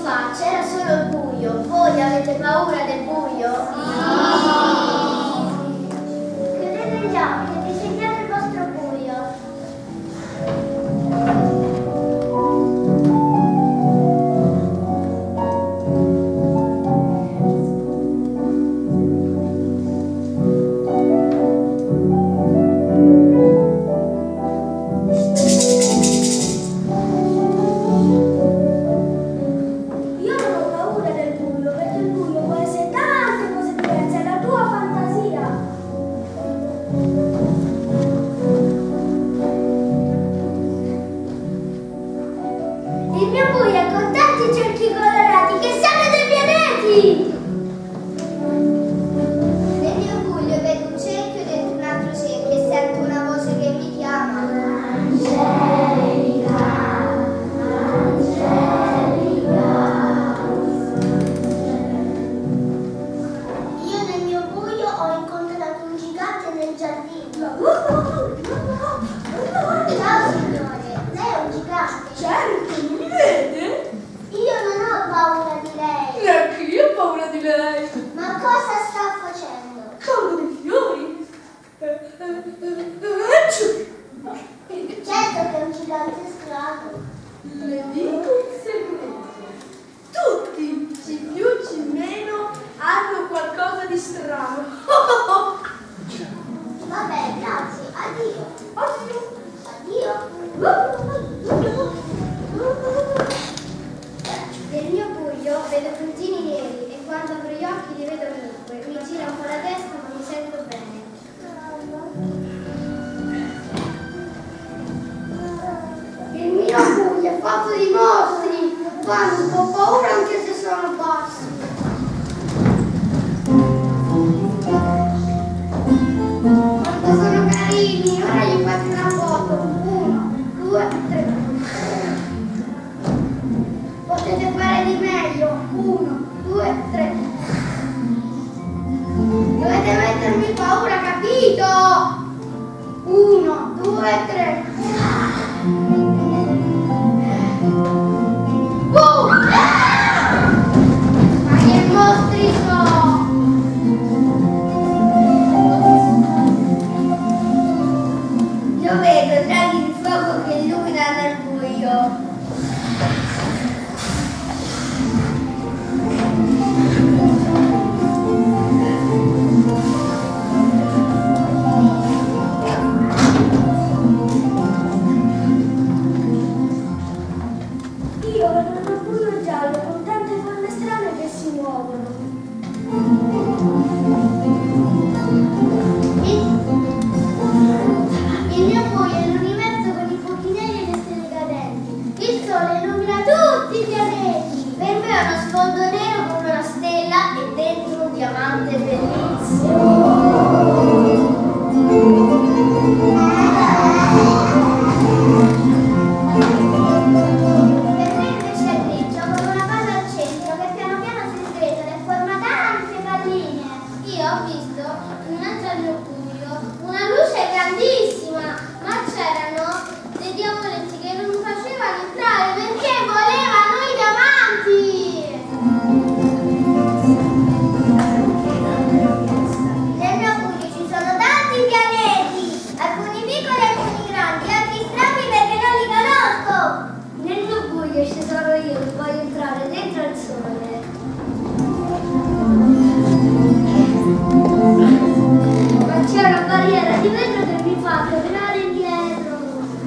fa c'era solo il buio. Voi avete paura del buio? Chiudete gli occhi e disegnate il vostro buio. Il mio buio è con tanti cerchi colorati che sono dei pianeti! Nel mio buio vedo un cerchio dentro un altro cerchio e sento una voce che mi chiama. Angelica, Angelica. Io nel mio buio ho incontrato un gigante nel giardino. Ciao signore, lei è un gigante? Certo, mi vede? Io non ho paura di lei. Neanche io ho paura di lei. Ma cosa sta facendo? Colgo dei fiori. Certo che è un gigante strano. Le dico un segreto. Tutti, ci più ci meno, hanno qualcosa di strano. Vabbè, grazie. Addio. Addio. Addio. Nel mio buio vedo puntini neri e quando apro gli occhi li vedo ovunque. Mi gira un po' la testa ma mi sento bene. Il mio buio è fatto di mostri. Fanno un po' paura anche se sono bassi. Quanto sono carini, ora gli faccio una foto. 1, 2, 3. Potete fare di meglio. 1, 2, 3. Dovete mettermi paura, capito? 1, 2, 3. Ma che mostri sono? Io vedo draghi di fuoco che illuminano il buio. Io vedo un buio giallo con tante forme strane che si muovono. Il mio buio è l'universo con i fuochi neri e le stelle cadenti. Il sole illumina tutti i pianeti. Per me è uno sfondo nero con una stella e dentro un diamante bellissimo. Per me invece è grigio con una palla al centro che piano piano si sgretola e forma tante palline. Io ho visto in mezzo al mio buio una luce grandissima, ma c'erano dei diavoletti che non mi facevano entrare perché volevano i diamanti. Nel mio buio ci sono tanti pianeti, alcuni piccoli e alcuni grandi, altri strani perché non li conosco. Nel mio buio ci sono io che voglio entrare dentro il sole. Ma c'è una barriera di vetro che mi fa tornare indietro.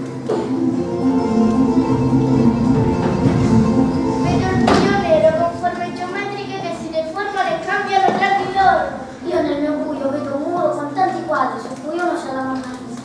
Vedo il buio nero con forme geometriche che si deformano e cambiano tra di loro. Io nel mio buio vedo un muro con tanti quadri su cui uno c'è la Mona Lisa.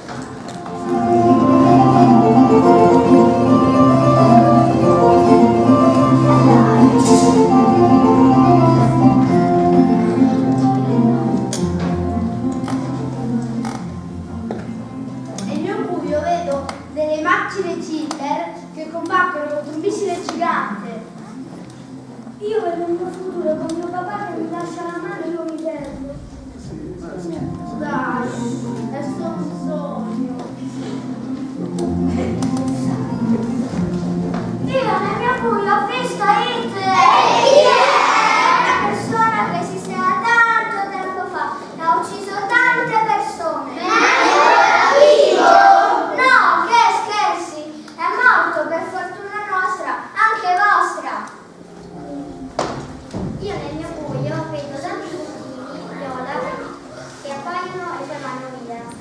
Nel mio buio vedo delle macchine killer che combattono contro un missile gigante. Io vedo un mio futuro con mio papà che mi lascia la mano e io mi perdo. Dai, è solo un sogno. Io nel mio buio ho visto visto It? Chi è? Una persona che esisteva tanto tempo fa e ha ucciso tante persone. Ma è ancora vivo? No, che scherzi! È morto per fortuna nostra, anche vostra. Io nel mio buio vedo tanti puntini viola che appaiono e poi vanno via.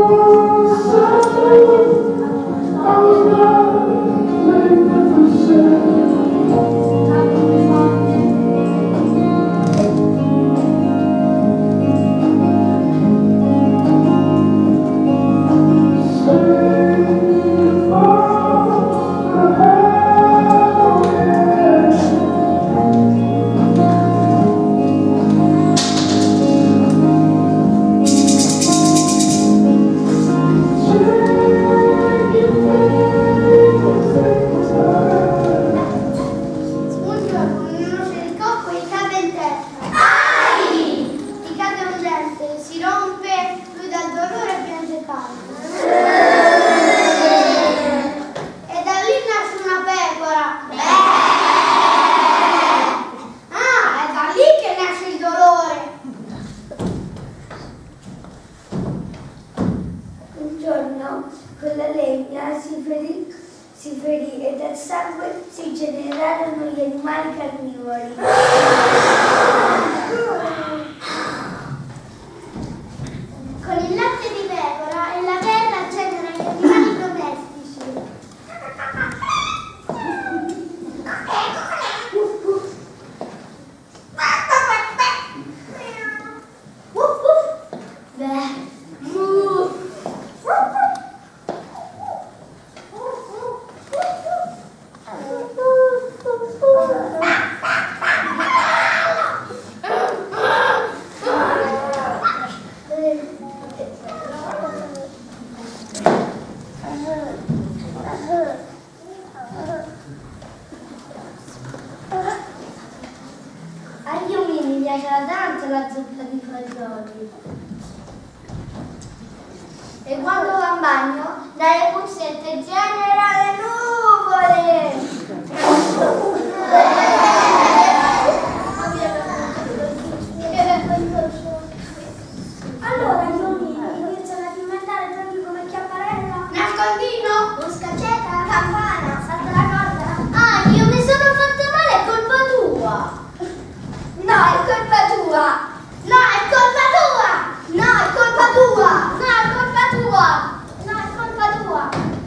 si ferì e dal sangue si generarono gli animali carnivori. Con il latte di pecora e la terra generano gli animali domestici. Agli uomini piaceva tanto la zuppa di fagioli. E quando va in bagno, dalle puzzette genera le nuvole. Allora gli uomini iniziano a diventare proprio come Chiapparella. Nascondino, Buscaceta, campana, salta la corda. ah, io mi sono fatta male, è colpa tua. No, è colpa tua. No, è colpa tua. No, è colpa tua. No, è colpa tua. No, è colpa tua.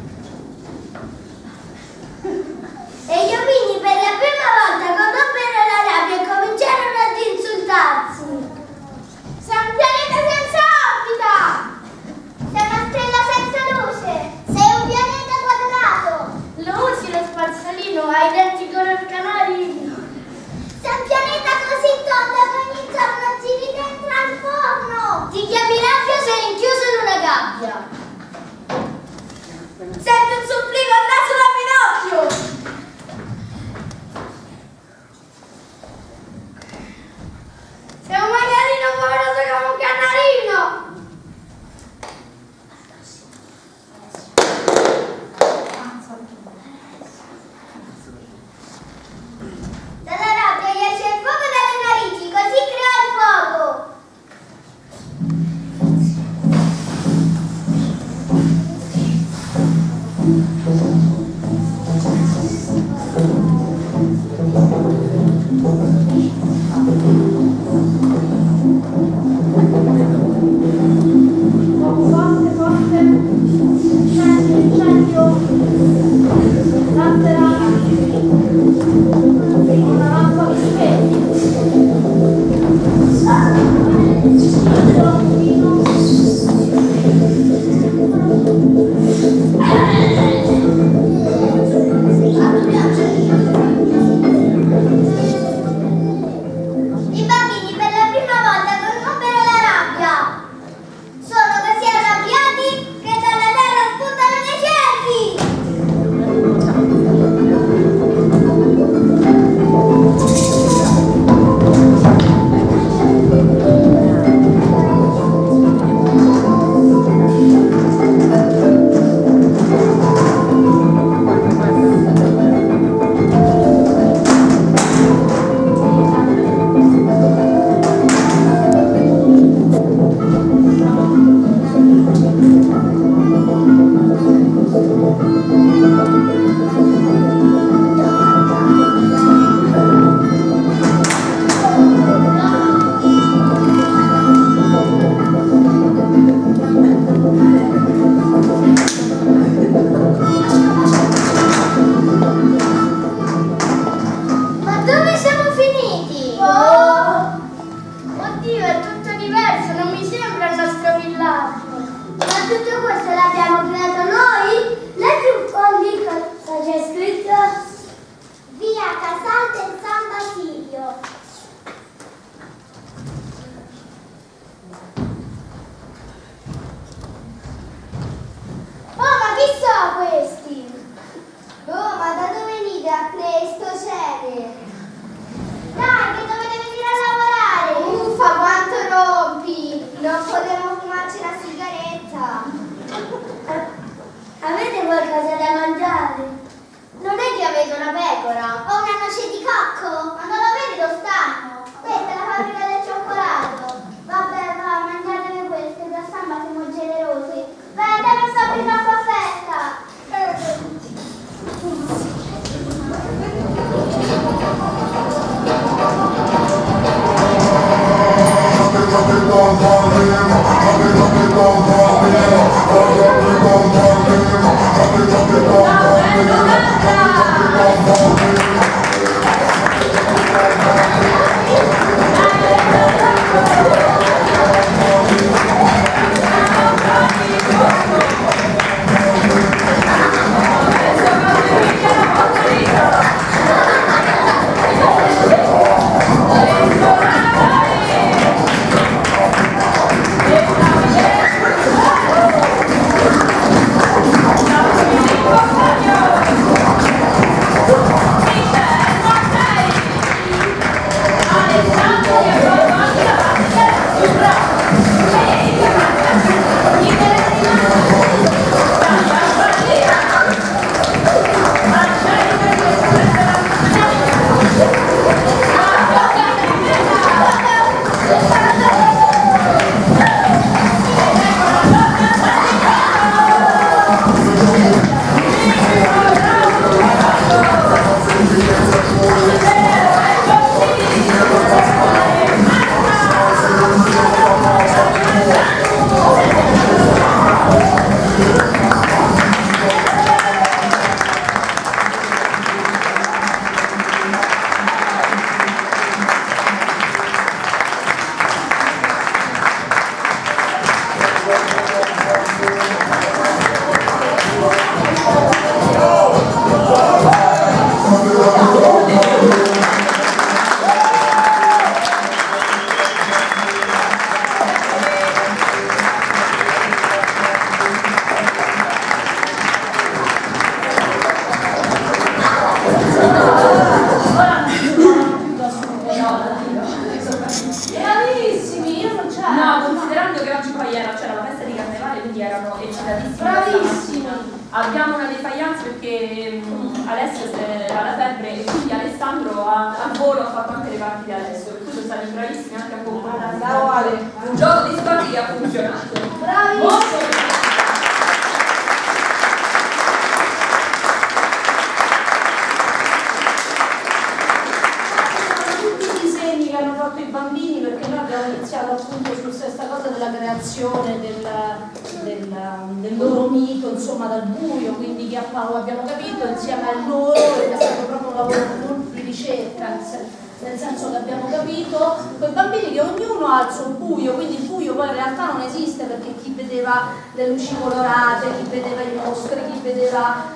E gli uomini per la prima volta conobero la rabbia e cominciarono ad insultarsi. Sei un pianeta senza orbita. Sei una stella senza luce. Sei un pianeta quadrato. Lo usi lo spazzolino, hai i denti come il canarino. Sei un pianeta così tondo che ogni giorno giri dentro al forno. Ti chiami rabbia, sei rinchiuso in una gabbia. Senti un supplico al naso da Pinocchio. Sei un maialino povero come un canarino. Dalla rabbia gli esce il fuoco dalle narici, così crea il fuoco. I bambini per la prima volta conobbero la rabbia. Sono così arrabbiati che dalla terra spuntano dei cerchi. una pecora? Ho una noce di cocco, ma non lo vedi lo stanno? Questa è la fabbrica del cioccolato. Vabbè, va, mangiatevi queste, da samba siamo generosi. Vai, andiamo a fabbrica a festa. Abbiamo una defiance perché Alessio ha la febbre e quindi Alessandro al volo ha fatto anche le parti di Alessio, per cui sono stati bravissimi anche a comportarsi. Un gioco di squadre che ha funzionato. Bravissimi! Che hanno fatto i bambini, perché noi abbiamo iniziato appunto su questa cosa della creazione del loro mito, insomma dal buio, quindi che abbiamo capito insieme a loro, ed è stato proprio un lavoro di ricerca, nel senso che abbiamo capito quei bambini che ognuno ha il suo buio, quindi il buio poi in realtà non esiste, perché chi vedeva le luci colorate, chi vedeva i mostri, chi vedeva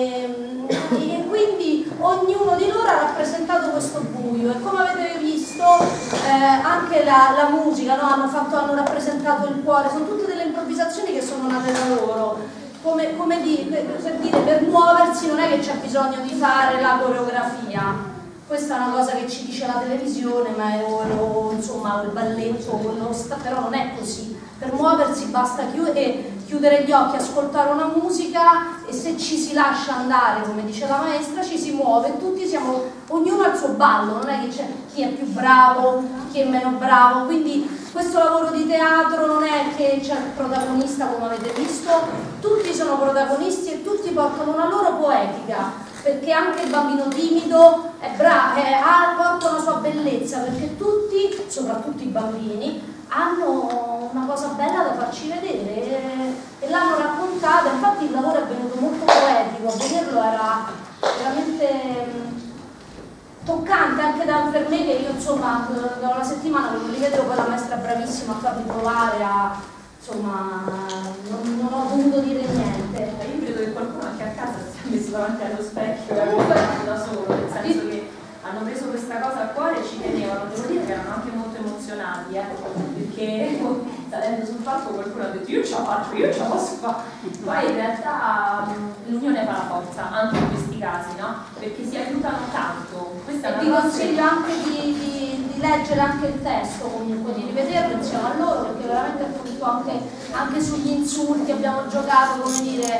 e quindi ognuno di loro ha rappresentato questo buio, e come avete visto anche la musica, no? hanno rappresentato il cuore, sono tutte delle improvvisazioni che sono nate da loro, come dire, per muoversi non è che c'è bisogno di fare la coreografia. Questa è una cosa che ci dice la televisione, ma insomma il balletto, però non è così. Per muoversi basta chiudere gli occhi, ascoltare una musica, e se ci si lascia andare, come dice la maestra, ci si muove, ognuno ha il suo ballo, non è che c'è chi è più bravo, chi è meno bravo, quindi questo lavoro di teatro non è che c'è il protagonista, come avete visto, tutti sono protagonisti e tutti portano una loro poetica, perché anche il bambino timido porta una sua bellezza, perché tutti, soprattutto i bambini, hanno una cosa bella da farci vedere e l'hanno raccontata. Infatti il lavoro è venuto molto poetico, a vederlo era veramente toccante anche per me, che io insomma da una settimana che non li vedevo, poi la maestra è bravissima a farmi provare, insomma non ho dovuto dire niente. Io credo che qualcuno anche a casa si è messo davanti allo specchio e ha guardato da solo, nel senso che hanno preso questa cosa a cuore e ci tenevano. Devo dire che erano anche molto emozionati, perché salendo sul palco qualcuno ha detto io ce la faccio, io ce la posso fare. Poi in realtà l'unione fa la forza, anche in questi casi, no? Perché si aiutano tanto. Questa è una vi consiglio anche di leggere anche il testo, comunque di rivederlo insieme a loro, perché veramente appunto anche sugli insulti abbiamo giocato, come dire,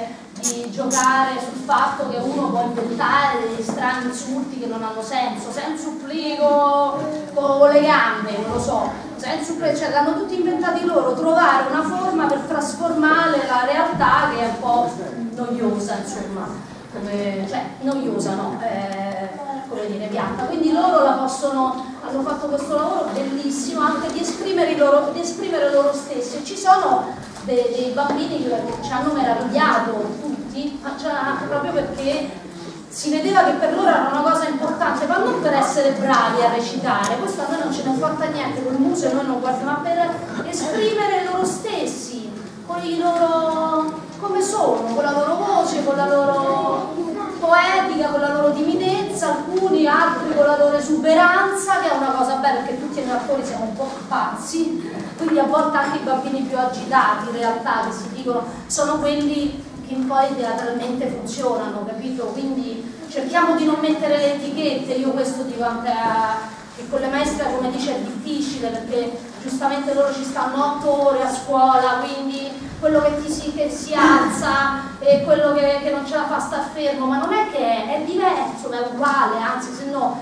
di giocare sul fatto che uno può inventare degli strani insulti che non hanno senso, senza supplico con le gambe, non lo so, senza supplico, cioè l'hanno tutti inventati loro, trovare una forma per trasformare la realtà che è un po' noiosa, insomma, cioè noiosa no, come dire, piatta, quindi loro hanno fatto questo lavoro bellissimo anche di esprimere loro stessi, e ci sono dei bambini che ci hanno meravigliato tutti, proprio perché si vedeva che per loro era una cosa importante, ma non per essere bravi a recitare, questo a noi non ce ne importa niente, col muso noi non guardiamo, ma per esprimere loro stessi, con i loro, come sono, con la loro voce, con la loro poetica, con la loro timidezza, alcuni, altri con la loro esuberanza, che è una cosa bella perché tutti noi attori siamo un po' pazzi, quindi a volte anche i bambini più agitati in realtà che si dicono sono quelli che poi teatralmente funzionano, capito? Quindi cerchiamo di non mettere le etichette, io questo dico anche che con le maestre, come dice, è difficile perché giustamente loro ci stanno 8 ore a scuola, quindi quello che si alza e quello che non ce la fa sta fermo, ma non è che è diverso, ma è uguale, anzi se no,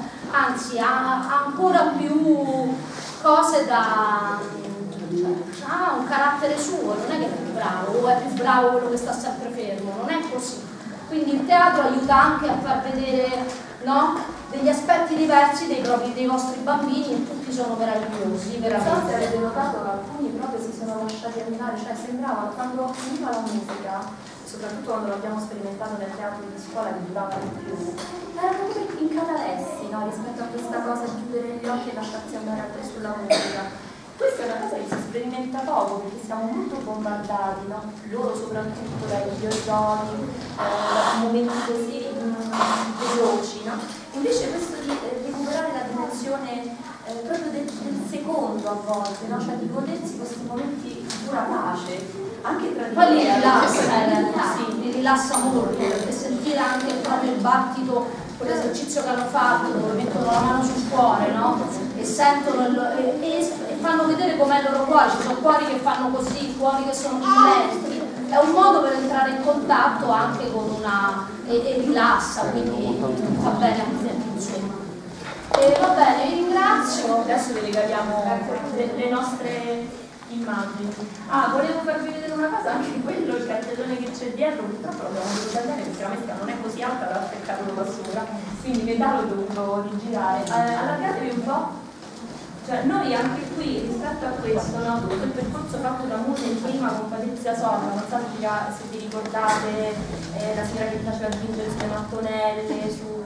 ha ancora più cose da... ha un carattere suo, non è che è più bravo o è più bravo quello che sta sempre fermo, non è così. Quindi il teatro aiuta anche a far vedere, no, degli aspetti diversi dei vostri bambini, e tutti sono meravigliosi, veramente. Avete notato che alcuni proprio si sono lasciati andare, cioè sembravano, quando finiva la musica, soprattutto quando l'abbiamo sperimentato nel teatro di scuola che durava di più, erano proprio incatalessi, no, rispetto a questa cosa di chiudere gli occhi e lasciarsi andare sulla musica. Questa è una cosa che si sperimenta poco perché siamo molto bombardati, no? Loro soprattutto dai videogiochi, momenti così veloci, no? Invece questo di recuperare la dimensione proprio del secondo a volte, no? Cioè di godersi questi momenti di pura pace, anche tra di poi li rilassa in realtà, li rilassa molto, perché sentire anche proprio il battito, quell'esercizio che hanno fatto dove mettono la mano sul cuore, no? E sentono e fanno vedere com'è il loro cuore, ci sono cuori che fanno così, cuori che sono più lenti, è un modo per entrare in contatto anche con una e rilassa, quindi va bene anche insomma. E va bene, vi ringrazio. Adesso vi regaliamo le nostre immagini. Ah, volevo farvi vedere una cosa, anche quello, il cartellone che c'è dietro, purtroppo l'abbiamo dovuto tagliare perché la maestra non è così alta da aspettarlo da sola, quindi metà l'ho dovuto rigirare. Allargatevi un po'. Cioè, noi anche qui, rispetto a questo, no, tutto il percorso fatto da Muse prima con Patrizia Sorma, non so se vi ricordate la signora che faceva dipingere sulle mattonelle,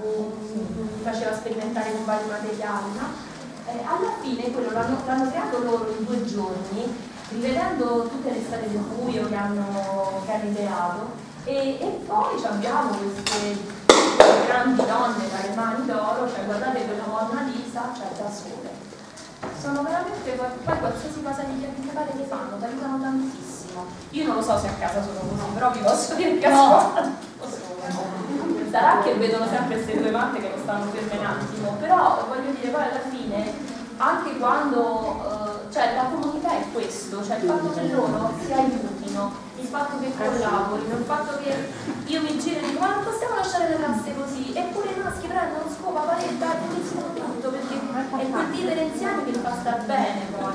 faceva sperimentare con vari materiali, no? Alla fine quello l'hanno creato loro in 2 giorni, rivedendo tutte le storie del buio che hanno ideato, e poi abbiamo queste grandi donne dalle mani d'oro, cioè guardate quella Monna Lisa, cioè da sole. Sono veramente, poi qualsiasi cosa gli capite che fanno, ti aiutano tantissimo. Io non lo so se a casa sono così, però vi posso dire che a scuola sarà che vedono sempre queste 2 matte che non stanno ferme un attimo, però voglio dire, poi alla fine, anche quando, cioè la comunità è questo, cioè il fatto che loro si aiutino, il fatto che collaborino, il fatto che io mi giro e dico ma non possiamo lasciare le classe così, eppure i maschi prendono scopa, paletta e iniziano tutto, perché è quel vivere insieme che li fa star bene poi.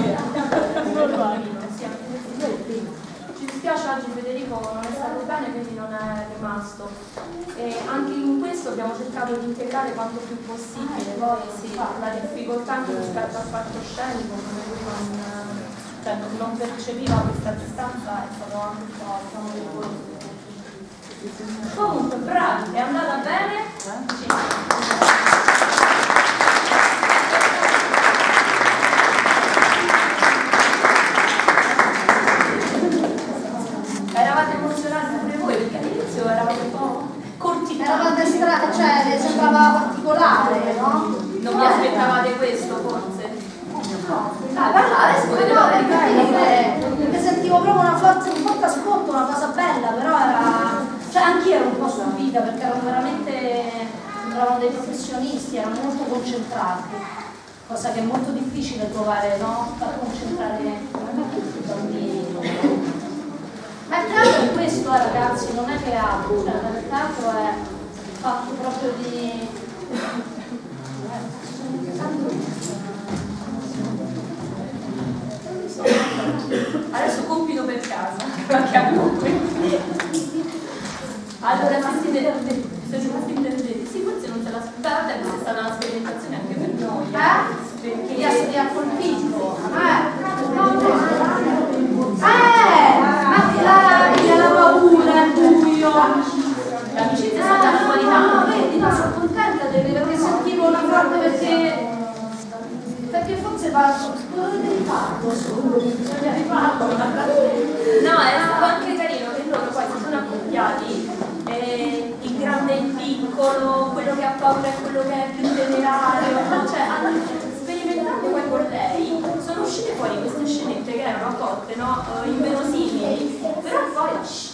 Ci dispiace oggi Federico non è stato bene, quindi non è rimasto. E anche in questo abbiamo cercato di integrare quanto più possibile, poi sì, la difficoltà anche rispetto al fatto scenico, come lui non percepiva questa distanza, è stato anche un po'. Comunque, bravi, è andata bene? Sì. Eravate emozionati pure voi perché all'inizio eravate un po' corti, Cioè sembrava particolare, no? non vi aspettavate questo forse? No, adesso perché sentivo proprio un forte ascolto, una cosa bella, però era, cioè anch'io ero un po' stupita perché erano dei professionisti, erano molto concentrati, cosa che è molto difficile trovare, no? Far concentrare i bambini. Ma il teatro è questo. visto, ragazzi, non è che altro, cioè, nel teatro è fatto proprio di... Adesso compito per casa, perché allora siete rimasti intendenti? Sì, forse non se l'aspettavate, questa è stata una sperimentazione anche per noi. Perché vi ha colpito. La paura, il buio. L'amicizia è stata una qualità. No, vedi, no, sono contenta perché sentivo una parte perché forse dovevi farlo solo, bisogna rifarlo. No, è stato anche carino che loro poi si sono accoppiati, il grande e il piccolo, quello che ha paura e quello che è più temerario, no? Cioè sperimentando poi con lei sono uscite fuori queste scenette che erano accolte, no? Inverosimili, però poi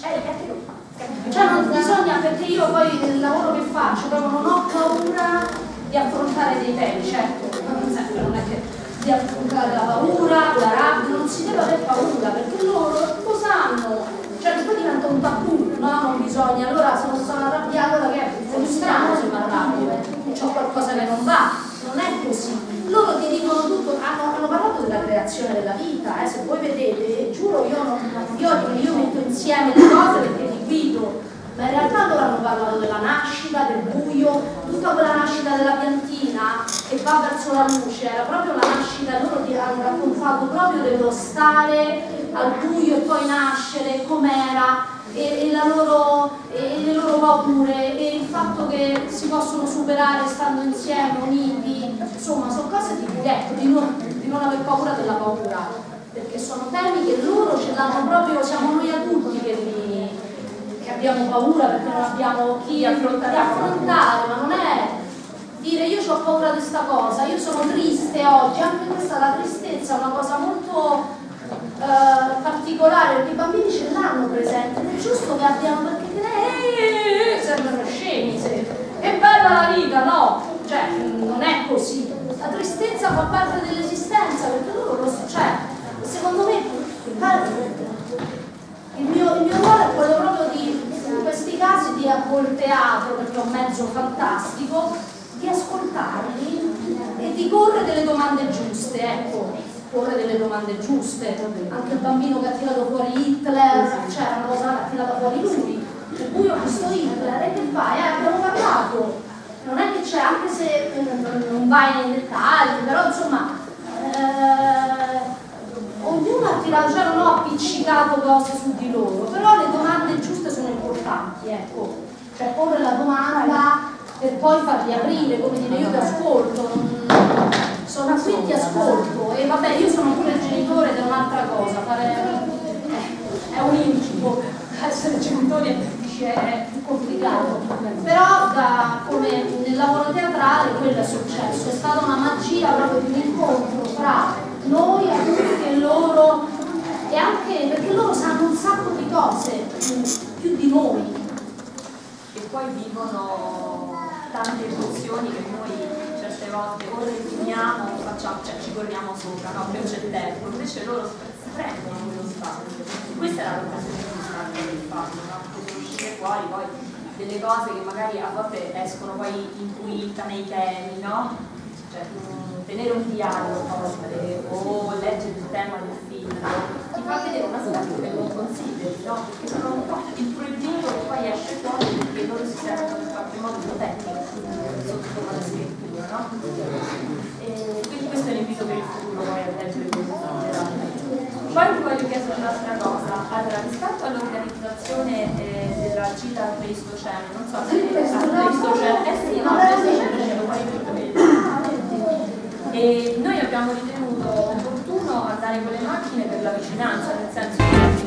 cioè non bisogna, perché io poi nel lavoro che faccio proprio non ho paura di affrontare dei temi, certo, non sempre, non è che di affrontare la paura, la rabbia, non si deve avere paura, perché loro lo sanno, cioè poi diventa un tabù, no? Non bisogna, allora se non sono arrabbiata perché è strano se mi arrabbio, c'ho qualcosa che non va, non è così. Loro ti dicono tutto, hanno parlato della creazione della vita, se voi vedete, giuro io metto insieme le cose perché li guido, ma in realtà loro hanno parlato della nascita, del buio, tutta quella nascita della piantina che va verso la luce, era proprio la nascita, loro ti hanno raccontato proprio dello stare al buio e poi nascere, com'era, e le loro paure, e il fatto che si possono superare stando insieme, uniti, insomma sono cose di non aver paura della paura, perché sono temi che loro ce l'hanno proprio, siamo noi adulti che abbiamo paura perché non abbiamo chi affrontare, ma non è dire io ho paura di questa cosa, io sono triste oggi, anche questa la tristezza è una cosa molto particolare perché i bambini ce l'hanno presente, è giusto che abbiano, perché sembrano scemi, è bella la vita, no? Cioè non è così, la tristezza fa parte dell'esistenza perché loro lo cioè, secondo me il mio ruolo è quello proprio di, in questi casi, di col teatro, perché è un mezzo fantastico, di ascoltarli e di porre delle domande giuste, ecco, porre delle domande giuste. Anche il bambino che ha tirato fuori Hitler, cioè una cosa che ha tirato fuori lui, per cui ho visto Hitler e che fai? Abbiamo parlato, non è che c'è, anche se non vai nei dettagli, però insomma ognuno ha tirato, cioè non ho appiccicato cose su di loro, però le domande giuste sono importanti, ecco, cioè porre la domanda per poi farli aprire, come dire io ti ascolto, sono qui ti ascolto, e vabbè io sono pure il genitore ed è un'altra cosa, è un incubo, essere genitori è difficile, è più complicato, però come nel lavoro teatrale quello è successo, è stata una magia proprio di un incontro fra noi adulti e loro, e anche perché loro sanno un sacco di cose più di noi e poi vivono tante emozioni che noi certe volte o reprimiamo o facciamo, cioè ci corriamo sopra, no? Più c'è tempo, invece loro si prendono quello spazio. Questa era l'occasione più di farlo, no? Perché sono uscite fuori poi delle cose che magari a volte escono poi intuita nei temi, no? Cioè, tenere un dialogo o leggere il tema del film, ti fa vedere un aspetto che non consideri, no? Perché sono un po' il proibito che poi esce fuori perché loro si sentono in qualche modo protetti sotto la scrittura, no? E quindi questo è l'invito per il futuro poi a leggere questo considerare. Poi ti voglio chiedere un'altra cosa, allora rispetto all'organizzazione della gita al Pleistocene, non so se al Pleistocene, sì, no, al Pleistocene ce lo fai tutto bene. E noi abbiamo ritenuto opportuno andare con le macchine per la vicinanza, nel senso che